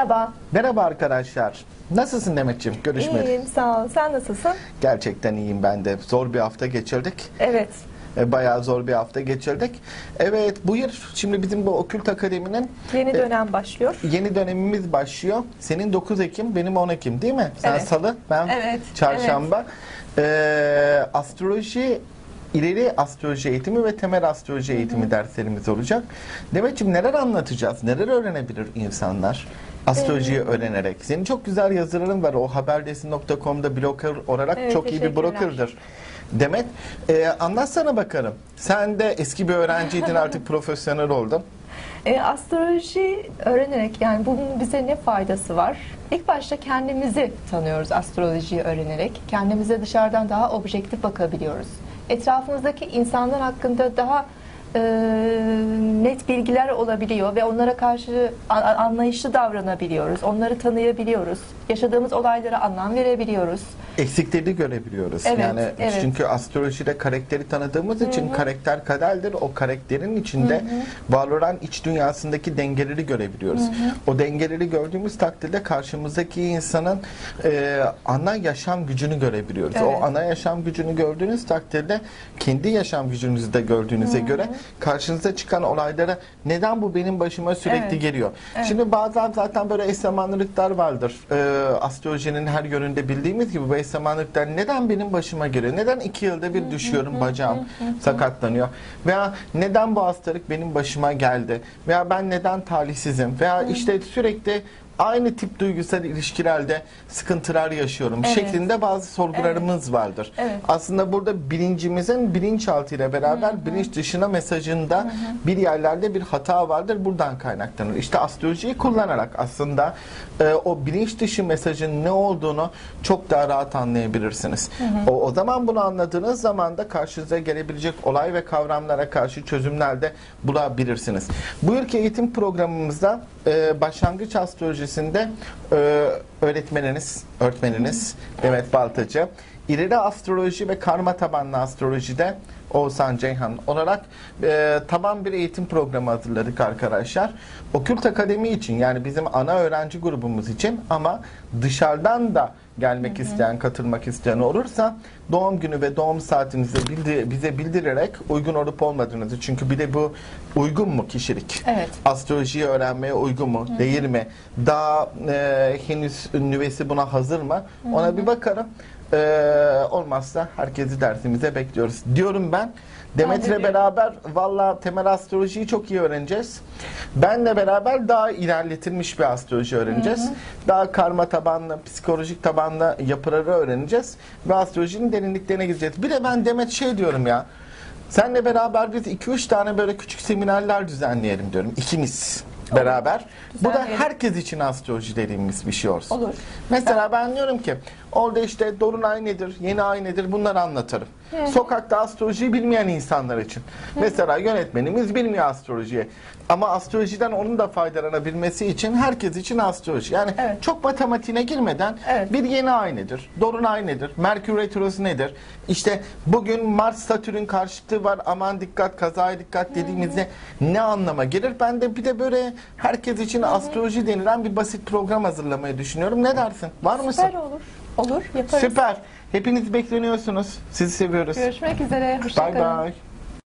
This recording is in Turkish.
Merhaba. Merhaba arkadaşlar. Nasılsın Demetciğim? Görüşmedik. İyiyim, sağ ol. Sen nasılsın? Gerçekten iyiyim ben de. Zor bir hafta geçirdik. Evet. Bayağı zor bir hafta geçirdik. Evet, bu yıl şimdi bizim bu Okült Akademi'nin Yeni dönem başlıyor. yeni dönemimiz başlıyor. Senin 9 Ekim, benim 10 Ekim değil mi? Sen Evet. Salı, ben Evet, Çarşamba. Astroloji, ileri astroloji eğitimi ve temel astroloji eğitimi derslerimiz olacak. Demetciğim, neler anlatacağız? Neler öğrenebilir insanlar astrolojiyi öğrenerek? Senin çok güzel yazıların var. O haberdesin.com'da blogger olarak Evet, çok iyi bir teşekkürler. blogger'dır. Demet, anlatsana bakalım. Sen de eski bir öğrenciydin, artık profesyonel oldun. Astroloji öğrenerek, yani bunun bize ne faydası var? İlk başta kendimizi tanıyoruz astrolojiyi öğrenerek. Kendimize dışarıdan daha objektif bakabiliyoruz. Etrafımızdaki insanlar hakkında daha net bilgiler olabiliyor ve onlara karşı anlayışlı davranabiliyoruz. Onları tanıyabiliyoruz. Yaşadığımız olaylara anlam verebiliyoruz. Eksiklerini görebiliyoruz. Evet, Yani evet. çünkü astrolojide karakteri tanıdığımız için karakter kaderdir. O karakterin içinde var olan iç dünyasındaki dengeleri görebiliyoruz. O dengeleri gördüğümüz takdirde karşımızdaki insanın ana yaşam gücünü görebiliyoruz. Evet. O ana yaşam gücünü gördüğünüz takdirde kendi yaşam gücünüzü de gördüğünüze göre karşınıza çıkan olaylara neden bu benim başıma sürekli Evet. geliyor? Evet. Şimdi bazen zaten böyle eş zamanlılıklar vardır. Astrolojinin her yönünde bildiğimiz gibi bu eş zamanlılıklar neden benim başıma geliyor? Neden 2 yılda bir düşüyorum, bacağım sakatlanıyor? Veya neden bu hastalık benim başıma geldi? Veya ben neden talihsizim? Veya işte sürekli aynı tip duygusal ilişkilerde sıkıntılar yaşıyorum Evet. şeklinde bazı sorgularımız vardır. Evet. Aslında burada bilincimizin bilinçaltı ile beraber bilinç dışına mesajında bir yerlerde bir hata vardır. Buradan kaynaklanır. İşte astrolojiyi kullanarak aslında o bilinç dışı mesajın ne olduğunu çok daha rahat anlayabilirsiniz. O zaman bunu anladığınız zaman da karşınıza gelebilecek olay ve kavramlara karşı çözümler de bulabilirsiniz. Bu yılki eğitim programımızda başlangıç astrolojisinde öğretmeniniz Demet Baltacı, ileri astroloji ve karma tabanlı astrolojide Oğuzhan Ceyhan olarak taban bir eğitim programı hazırladık arkadaşlar. Okült Akademi için, yani bizim ana öğrenci grubumuz için, ama dışarıdan da gelmek isteyen, katılmak isteyen olursa doğum günü ve doğum saatinizi bize bildirerek uygun olup olmadığınızı, çünkü bir de bu uygun mu kişilik? Evet. Astrolojiyi öğrenmeye uygun mu? Değil mi? Daha henüz nüvesi buna hazır mı? Ona bir bakarım. Olmazsa herkesi dersimize bekliyoruz diyorum ben. Demet'le beraber valla temel astrolojiyi çok iyi öğreneceğiz. Benle beraber daha ilerletilmiş bir astroloji öğreneceğiz. Daha karma tabanlı, psikolojik tabanlı yapıları öğreneceğiz. Ve astrolojinin derinliklerine gideceğiz. Bir de ben Demet diyorum ya. Senle beraber biz 2-3 tane böyle küçük seminerler düzenleyelim diyorum. İkimiz beraber. Bu da herkes için astroloji dediğimiz bir şey olsun. Olur. Mesela ben diyorum ki orada işte dolunay nedir, yeni ay nedir, bunları anlatırım. Sokakta astrolojiyi bilmeyen insanlar için. Mesela yönetmenimiz bilmiyor astrolojiyi. Ama astrolojiden onun da faydalanabilmesi için herkes için astroloji. Yani çok matematiğine girmeden bir yeni ay nedir, dolunay nedir, Merkür Retrosu nedir? İşte bugün Mars Satürn karşıtı var, aman dikkat, kazaya dikkat dediğimizde ne anlama gelir? Ben de bir de böyle herkes için astroloji denilen bir basit program hazırlamayı düşünüyorum. Ne dersin? Var mısın? Süper olur. Olur, yaparız. Süper. Hepiniz bekleniyorsunuz. Sizi seviyoruz. Görüşmek üzere. Hoşça Bye kalın. bye.